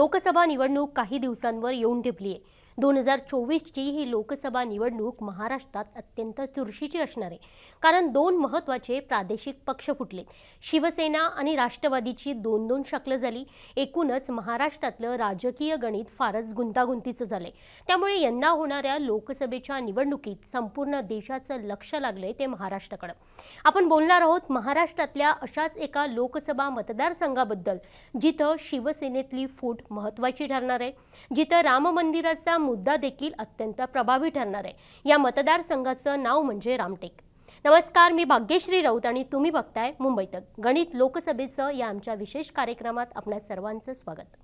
लोकसभा निवडणूक काही दिवसांवर येऊन ठेपली आहे। 2024 ची ही लोकसभा निवडणूक महाराष्ट्रात अत्यंत चुरशीची असणार आहे, कारण दोन महत्त्वाचे प्रादेशिक पक्ष फुटले। शिवसेना आणि राष्ट्रवादीची दोन शकलं झाली। एकूणच महाराष्ट्रातलं राजकीय गणित फारच गुंतागुंतीचं झाले। त्यामुळे यंदा होणाऱ्या लोकसभेच्या निवडणुकीत संपूर्ण देशाचं लक्ष लागले ते महाराष्ट्राकडे। आपण बोलणार आहोत महाराष्ट्रातल्या अशाच एका लोकसभा मतदारसंघाबद्दल, जिथं शिवसेनेतली फूट महत्त्वाची ठरणार आहे, जिथं राम मंदिराचा मुद्दा देखील अत्यंत प्रभावी ठरणार आहे। या मतदारसंघाचं नाव म्हणजे रामटेक। नमस्कार, मी भाग्यश्री राऊत आणि तुम्ही बघताय मुंबई तक। गणित लोकसभेचं या आमच्या विशेष कार्यक्रमात आपल्या सर्वांचं स्वागत।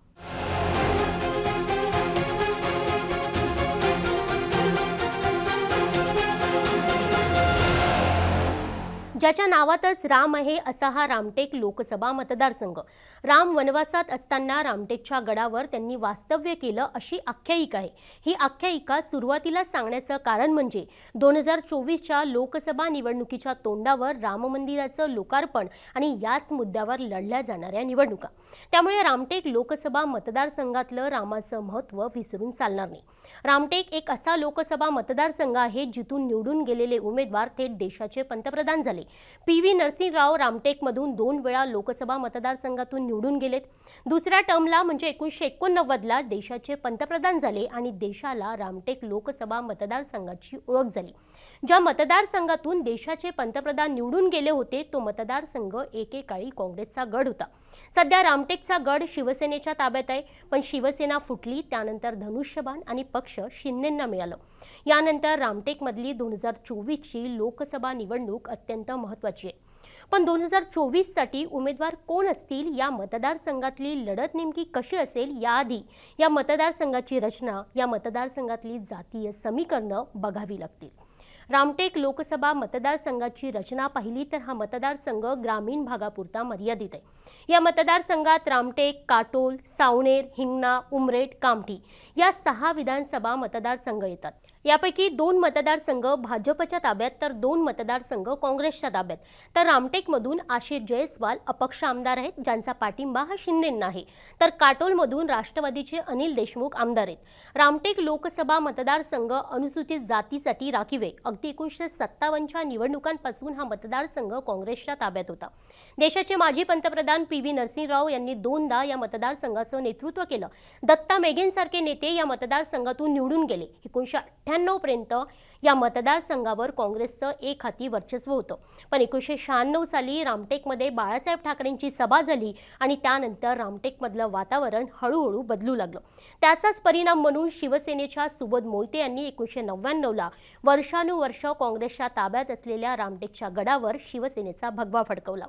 ज्याच्या नावातच राम आहे असा हा रामटेक लोकसभा मतदारसंघ। राम वनवासात असताना रामटेकच्या गडावर त्यांनी वास्तव्य केलं अशी आख्यायिका आहे। ही आख्यायिका सुरुवातीला सांगण्याचं कारण म्हणजे 2024च्या लोकसभा निवडणुकीच्या तोंडावर राम मंदिराचं लोकार्पण आणि याच मुद्द्यावर लढल्या जाणाऱ्या निवडणुका। त्यामुळे रामटेक लोकसभा मतदारसंघातलं रामाचं महत्त्व विसरून चालणार नाही। रामटेक एक असा लोकसभा मतदारसंघ आहे जिथून निवडून गेलेले उमेदवार थेट देशाचे पंतप्रधान झाले। पी.व्ही. नरसिंहराव रामटेकमधून 2 वेळा लोकसभा मतदारसंघातून निवडून गेलेत। दुसऱ्या टर्मला म्हणजे 1989ला देशाचे पंतप्रधान झाले आणि देशाला रामटेक लोकसभा मतदारसंघाची ओळख झाली। ज्या मतदारसंघातून देशाचे पंतप्रधान निवडून गेले होते तो मतदारसंघ एकेकाळी काँग्रेसचा गड होता। सध्या रामटेकचा गड शिवसेनेच्या ताब्यात आहे, पण शिवसेना फुटली, त्यानंतर धनुष्यबाण आणि पक्ष शिंदेंना मिळालं। यानंतर रामटेकमधली 2024ची लोकसभा निवडणूक अत्यंत महत्त्वाची आहे। पण 2024 साठी उमेदवार कोण असतील, या मतदारसंघातली लढत नेमकी कशी असेल, याआधी या मतदारसंघाची रचना, या मतदारसंघातली जातीय समीकरणं बघावी लागतील। रामटेक लोकसभा मतदारसंघाची रचना पाहिली तर हा मतदारसंघ ग्रामीण भागापुरता मर्यादित आहे। या मतदारसंघात रामटेक, काटोल, सावनेर, हिंगणा, उमरेड, कामठी या 6 विधानसभा मतदारसंघ येतात। यापैकी 2 मतदारसंघ भाजपच्या ताब्यात तर 2 मतदारसंघ काँग्रेसच्या ताब्यात। तर रामटेकमधून आशिष जयस्वाल अपक्ष आमदार आहेत, ज्यांचा पाठिंबा हा शिंदेंना आहे, तर काटोलमधून राष्ट्रवादीचे अनिल देशमुख आमदार आहेत। रामटेक लोकसभा मतदारसंघ अनुसूचित जातीसाठी राखीव आहे। अगदी 1957च्या निवडणुकांपासून हा मतदारसंघ काँग्रेसच्या ताब्यात होता। देशाचे माजी पंतप्रधान पी.व्ही. नरसिंहराव यांनी 2दा या मतदारसंघाचं नेतृत्व केलं। दत्ता मेघेंसारखे नेते या मतदारसंघातून निवडून गेले। 1998 पर्यंत या मतदारसंघावर काँग्रेसचं एक हाती वर्चस्व होतं, पण 1996 साली रामटेकमध्ये बाळासाहेब ठाकरेंची सभा झाली आणि त्यानंतर रामटेकमधलं वातावरण हळूहळू बदलू लागलं। त्याचाच परिणाम म्हणून शिवसेनेच्या सुबोध मोहिते यांनी 1999ला वर्षानुवर्ष काँग्रेसच्या ताब्यात असलेल्या रामटेकच्या गडावर शिवसेनेचा भगवा फडकवला।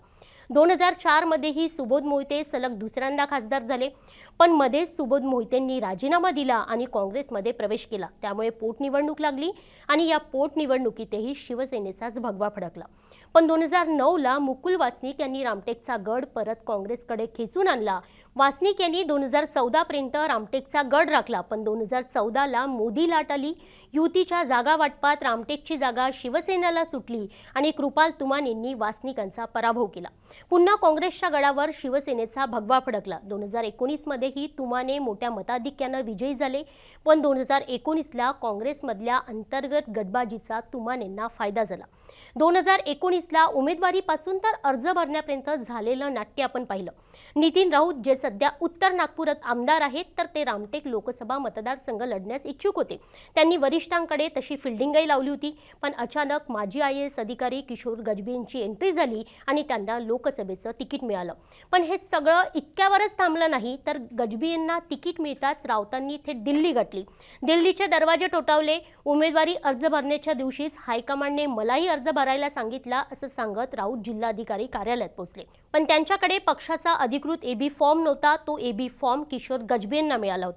2004 मध्येही सुबोध मोहिते सलग दुसऱ्यांदा खासदार झाले, पण मध्येच सुबोध मोहितेंनी राजीनामा दिला आणि काँग्रेसमध्ये प्रवेश केला। त्यामुळे पोटनिवडणूक लागली आणि या पोटनिवडणुकीतही शिवसेनेचाच भगवा फडकला। पण 2009ला मुकुल वासनिक यांनी रामटेकचा गड परत काँग्रेसकडे खेचून आणला। वासनिक यांनी 2014 पर्यंत रामटेकचा गड राखला, पण 2014ला मोदी लाट आली। युतीच्या जागा वाटपात रामटेकची जागा शिवसेनेला सुटली आणि कृपाल तुमानेंनी वासनिकांचा पराभव केला। पुन्हा काँग्रेसच्या गडावर शिवसेनेचा भगवा फडकला। 2019 मध्येही तुमाने मोठ्या मताधिक्याने विजयी झाले, पण 2019ला काँग्रेसमधल्या अंतर्गत गटबाजीचा तुमानेंना फायदा झाला। 2019ला उमेदवारीपासून तर अर्ज भरण्यापर्यंत झालेलं नाट्य आपण पाहिलं। नितीन राऊत जे सध्या उत्तर नागपुरात आमदार आहेत, तर ते रामटेक लोकसभा मतदारसंघ लढण्यास इच्छुक होते। त्यांनी वरिष्ठांकडे तशी फिल्डिंगही लावली होती, पण अचानक माजी IAS अधिकारी किशोर गजबी यांची एंट्री झाली आणि त्यांना लोकसभेचं तिकीट मिळालं। पण हे सगळं इतक्यावरच थांबलं नाही, तर गजबी यांना तिकीट मिळताच राऊतांनी थेट दिल्ली गाठली। दिल्लीचे दरवाजे ठोठावले। उमेदवारी अर्ज भरण्याच्या दिवशीच हायकमांडने मलाही अर्ज भरायला सांगितला असं सांगत राऊत जिल्हाधिकारी कार्यालयात पोहोचले, पण त्यांच्याकडे पक्षाचा अधिकृत AB फॉर्म नव्हता। तो AB फॉर्म किशोर गजबी यांना मिळाला होता।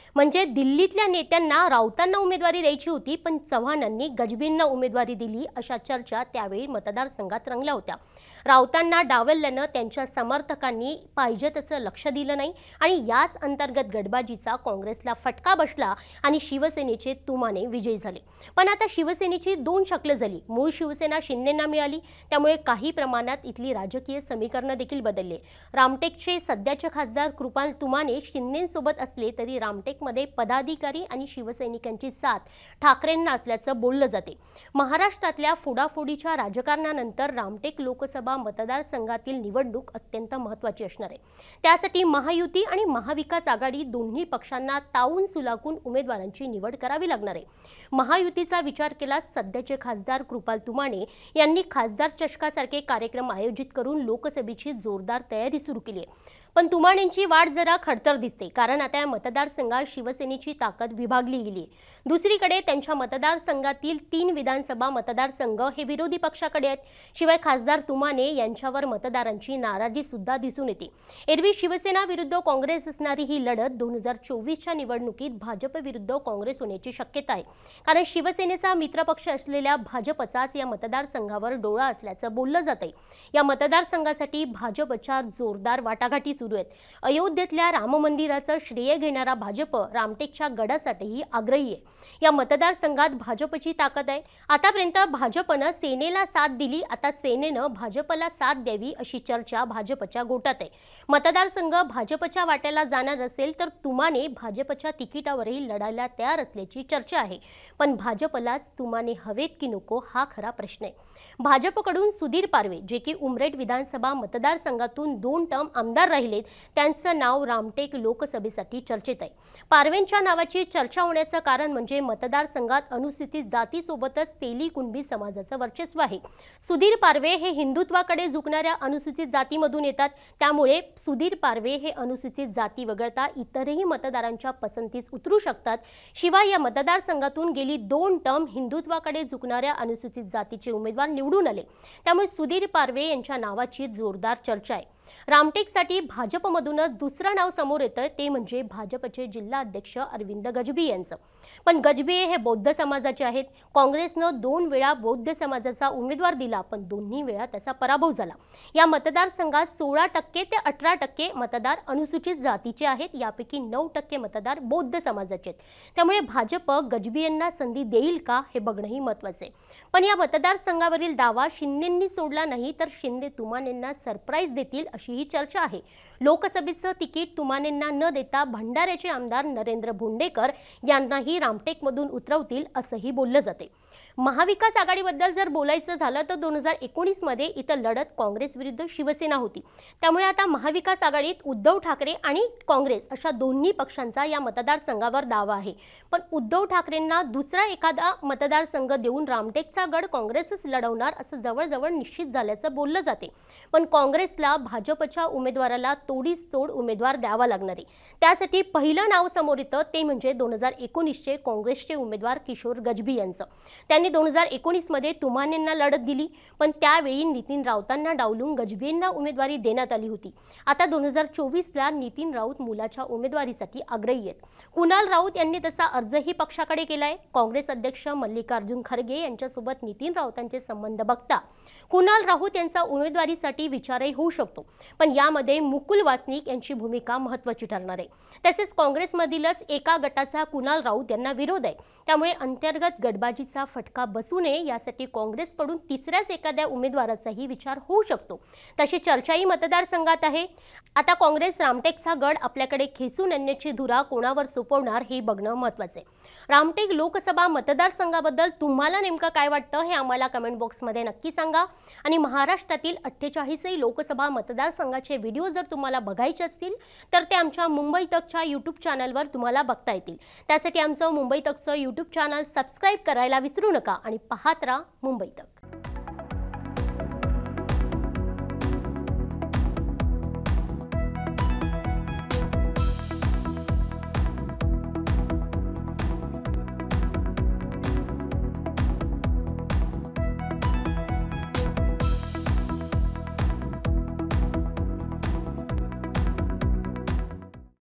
म्हणजे दिल्लीतल्या नेत्यांना राऊतांना उमेदवारी द्यायची होती, पण चव्हाणांनी गजबींना उमेदवारी दिली अशा चर्चा त्यावेळी मतदारसंघात रंगल्या होत्या। राऊतांना डावलल्यानं त्यांच्या समर्थकांनी पाहिजे तसं लक्ष दिलं नाही आणि याच अंतर्गत गडबाजीचा काँग्रेसला फटका बसला आणि शिवसेनेचे तुमाने विजयी झाले। पण आता शिवसेनेची दोन शक्ल झाली। मूळ शिवसेना शिंदेंना मिळाली, त्यामुळे काही प्रमाणात इथली राजकीय समीकरणं देखील बदलले। रामटेकचे सध्याचे खासदार कृपाल तुमाने शिंदेंसोबत असले तरी रामटेकमध्ये पदाधिकारी आणि शिवसैनिकांची साथ ठाकरेंना असल्याचं बोललं जाते। महाराष्ट्रातल्या फोडाफोडीच्या राजकारणानंतर रामटेक लोकसभा मतदारसंघातील निवडणूक अत्यंत महत्त्वाची असणार आहे। त्यासाठी महायुती आणि महाविकास आघाडी दोन्ही पक्षांना तावून सुलाखून उमेदवारांची निवड करावी लागणार आहे। महायुतीचा विचार केला सध्याचे खासदार कृपाल तुमाने यांनी खासदार चषकासारखे कार्यक्रम आयोजित करून लोकसभेची जोरदार तयारी सुरू केली आहे। पण तुमानेंची वाट जरा खडतर दिसते, कारण आता या मतदारसंघात शिवसेनेची ताकद विभागली गेली आहे। दुसरीकडे त्यांच्या मतदारसंघातील 3 विधानसभा मतदारसंघ हे विरोधी पक्षाकडे आहेत। शिवाय खासदार तुमाने यांच्यावर मतदारांची नाराजी सुद्धा दिसून येते। एरवी शिवसेना विरुद्ध काँग्रेस असणारी ही लढत 2024च्या निवडणुकीत भाजप विरुद्ध काँग्रेस होण्याची शक्यता आहे, कारण शिवसेनेचा मित्रपक्ष असलेल्या भाजपचाच या मतदारसंघावर डोळा असल्याचं बोललं जातंय। या मतदारसंघासाठी भाजपच्या जोरदार वाटाघाटी सुरू आहेत। अयोध्येतल्या राम मंदिराचं श्रेय घेणारा भाजप रामटेकच्या गडासाठीही आग्रही आहे। या मतदारसंघात भाजपची ताकद आहे। आतापर्यंत भाजपनं सेनेला साथ दिली, आता सेनेनं भाजपला साथ द्यावी अशी चर्चा भाजपच्या गोटात आहे। मतदारसंघ भाजपच्या वाट्याला जाणार असेल तर तुमाने भाजपच्या तिकिटावरही लढायला तयार असल्याची चर्चा आहे। पण भाजपलाच तुमाने हवेत की नको हा खरा प्रश्न आहे। भाजपकडून सुधीर पारवे, जे की उमरेड विधानसभा मतदारसंघातून 2 टर्म आमदार राहिलेत, त्यांचं नाव रामटेक लोकसभेसाठी चर्चेत आहे। पारवेंच्या नावाची चर्चा होण्याचं कारण म्हणजे मतदारसंघात अनुसूचित जातीसोबतच तेली कुणबी समाजाचं वर्चस्व आहे। सुधीर पारवे हे हिंदुत्वाकडे झुकणाऱ्या अनुसूचित जातीमधून येतात, त्यामुळे सुधीर पारवे हे अनुसूचित जाती वगळता इतरही मतदारांच्या पसंतीस उतरू शकतात। शिवाय या मतदारसंघातून गेली 2 टर्म हिंदुत्वाकडे झुकणाऱ्या अनुसूचित जातीचे उमेदवार निवडून आले, त्यामुळे सुधीर पारवे यांच्या नावाची जोरदार चर्चा आहे। रामटेकसाठी भाजपमधूनच दुसरं नाव समोर येतं, ते म्हणजे भाजपचे जिल्हा अध्यक्ष अरविंद गजबी यांचं। पण गजबी हे बौद्ध समाजाचे आहेत। काँग्रेसनं 2 वेळा बौद्ध समाजाचा उमेदवार दिला, पण दोन्ही वेळा त्याचा पराभव झाला। या मतदारसंघात 16% ते 18% मतदार अनुसूचित जातीचे आहेत, यापैकी 9% मतदार बौद्ध समाजाचे आहेत। त्यामुळे भाजप गजबी यांना संधी देईल का हे बघणंही महत्त्वाचं आहे। पण या मतदारसंघावरील दावा शिंदेंनी सोडला नाही तर शिंदे तुमानेंना सरप्राईज देतील अशी ही चर्चा आहे। लोकसभेचं तिकीट तुमानेंना न देता भंडाऱ्याचे आमदार नरेंद्र भोंडेकर यांनाही रामटेकमधून उतरवतील असंही बोललं जाते। महाविकास आघाडीबद्दल जर बोलायचं झालं तर 2019 मध्ये इथं लढत काँग्रेस विरुद्ध शिवसेना होती, त्यामुळे आता महाविकास आघाडीत उद्धव ठाकरे आणि काँग्रेस अशा दोन्ही पक्षांचा या मतदारसंघावर दावा आहे। पण उद्धव ठाकरेंना दुसरा एखादा मतदारसंघ देऊन रामटेकचा गड काँग्रेसच लढवणार असं जवळजवळ निश्चित झाल्याचं बोललं जाते। पण काँग्रेसला भाजपच्या उमेदवाराला तोडीस तोड उमेदवार द्यावा लागणार आहे। त्यासाठी पहिलं नाव समोर येतं ते म्हणजे 2019चे काँग्रेसचे उमेदवार किशोर गजबी यांचं। त्यांनी 2019 मध्ये तुमानेंना लढत दिली, पण त्यावेळी नितीन राऊतांना डावलून गजबींना उमेदवारी देण्यात आली होती। आता 2024ला नितीन राऊत मुलाच्या उमेदवारीसाठी आग्रही आहेत। कुणाल राऊत यांनी तसा अर्जही पक्षाकडे केलाय। काँग्रेस अध्यक्ष मल्लिकार्जुन खरगे यांच्यासोबत नितीन राऊतांचे संबंध बघता कुणाल राऊत यांचा उमेदवारीसाठी विचारही होऊ शकतो, पण यामध्ये मुकुल वासनिक यांची भूमिका महत्त्वाची ठरणार आहे। तसेच काँग्रेसमधीलच एका गटाचा कुणाल राऊत यांना विरोध आहे, त्यामुळे अंतर्गत गडबाजीचा फटका बसू नये यासाठी काँग्रेसकडून तिसऱ्याच एखाद्या उमेदवाराचाही विचार होऊ शकतो, तशी चर्चाही मतदारसंघात आहे। आता काँग्रेस रामटेकचा गड आपल्याकडे खेचून आणण्याची धुरा कोणावर सोपवणार हे बघणं महत्त्वाचं आहे। रामटेक लोकसभा मतदारसंघाबद्दल तुम्हाला नेमकं काय वाटतं हे आम्हाला कमेंट बॉक्समध्ये नक्की सांगा। आणि महाराष्ट्रातील 48 लोकसभा मतदारसंघाचे व्हिडिओ जर तुम्हाला बघायचे असतील तर ते आमच्या मुंबई तकच्या यूट्यूब चॅनलवर तुम्हाला बघता येतील। त्यासाठी आमचं मुंबई तकचं यूट्यूब चॅनल सबस्क्राईब करायला विसरू नका आणि पाहत राहा मुंबई तक।